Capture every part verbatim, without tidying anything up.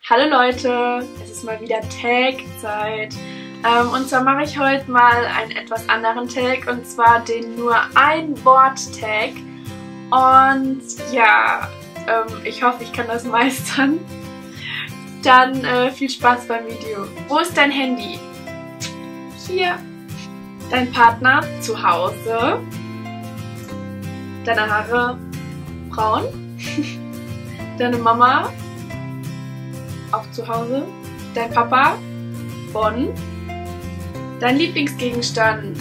Hallo Leute, es ist mal wieder Tag-Zeit. Ähm, und zwar mache ich heute mal einen etwas anderen Tag, und zwar den nur ein Wort-Tag. Und ja, ähm, ich hoffe, ich kann das meistern. Dann äh, viel Spaß beim Video. Wo ist dein Handy? Hier. Dein Partner zu Hause. Deine Haare braun. Deine Mama auch zu Hause. Dein Papa Bonn. Dein Lieblingsgegenstand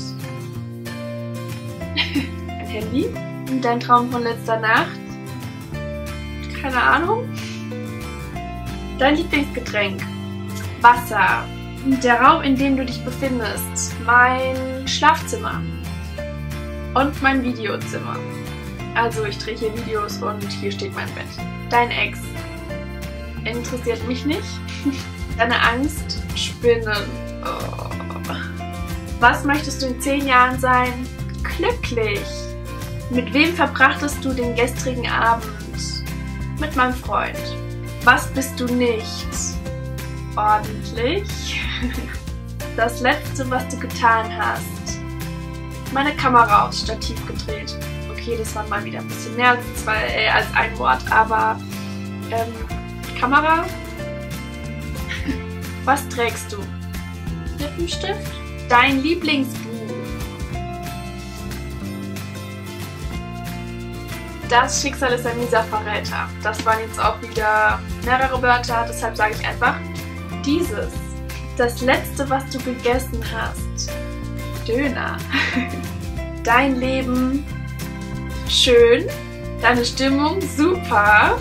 ein Handy. Und dein Traum von letzter Nacht? Keine Ahnung. Dein Lieblingsgetränk? Wasser. Der Raum, in dem du dich befindest? Mein Schlafzimmer. Und mein Videozimmer. Also ich drehe hier Videos und hier steht mein Bett. Dein Ex? Interessiert mich nicht. Deine Angst? Spinnen. Oh. Was möchtest du in zehn Jahren sein? Glücklich. Mit wem verbrachtest du den gestrigen Abend? Mit meinem Freund. Was bist du nicht? Ordentlich. Das letzte, was du getan hast? Meine Kamera aufs Stativ gedreht. Okay, das war mal wieder ein bisschen mehr als, zwei, äh, als ein Wort, aber ähm, Kamera? Was trägst du? Lippenstift? Dein Lieblingsbuch? Das Schicksal ist ein mieser Verräter. Das waren jetzt auch wieder mehrere Wörter, deshalb sage ich einfach dieses. Das letzte, was du gegessen hast? Döner. Dein Leben? Schön. Deine Stimmung? Super.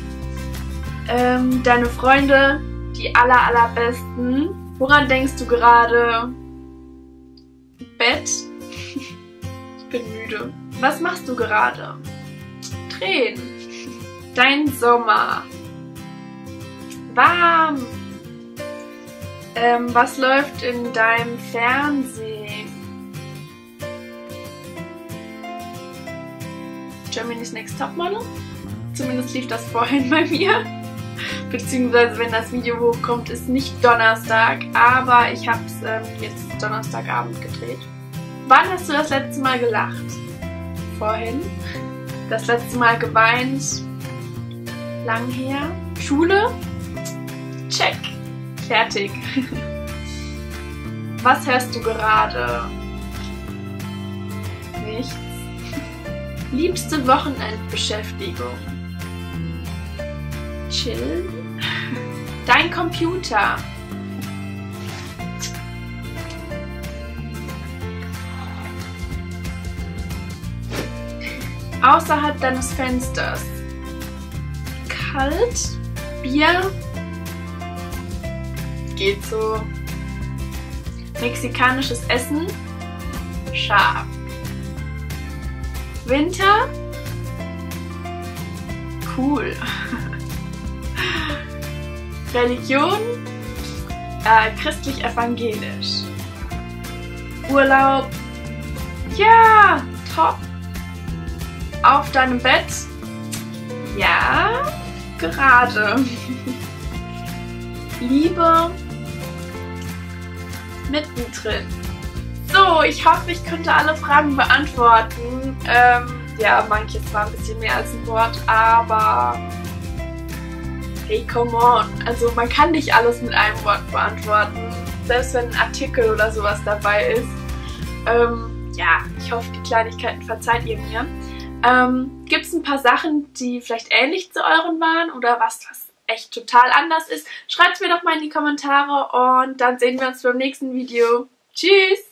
Ähm, deine Freunde? Die aller allerbesten. Woran denkst du gerade? Bett? Ich bin müde. Was machst du gerade? Drehen. Dein Sommer? Warm. Ähm, was läuft in deinem Fernsehen? Germany's Next Topmodel? Zumindest lief das vorhin bei mir. Beziehungsweise, wenn das Video hochkommt, ist nicht Donnerstag, aber ich habe es ähm, jetzt Donnerstagabend gedreht. Wann hast du das letzte Mal gelacht? Vorhin. Das letzte Mal geweint? Lang her. Schule? Check. Fertig. Was hörst du gerade? Nichts. Liebste Wochenendbeschäftigung? Chill. Dein Computer? Außerhalb deines Fensters? Kalt? Bier? Geht so. Mexikanisches Essen? Scharf. Winter? Cool. Religion? Äh, christlich-evangelisch. Urlaub? Ja, top. Auf deinem Bett? Ja, gerade. Liebe? Mittendrin. So, ich hoffe, ich konnte alle Fragen beantworten. Ähm, ja, manches war ein bisschen mehr als ein Wort, aber hey, come on. Also man kann nicht alles mit einem Wort beantworten, selbst wenn ein Artikel oder sowas dabei ist. Ähm, ja, ich hoffe, die Kleinigkeiten verzeiht ihr mir. Ähm, gibt es ein paar Sachen, die vielleicht ähnlich zu euren waren oder was, was echt total anders ist? Schreibt es mir doch mal in die Kommentare und dann sehen wir uns beim nächsten Video. Tschüss!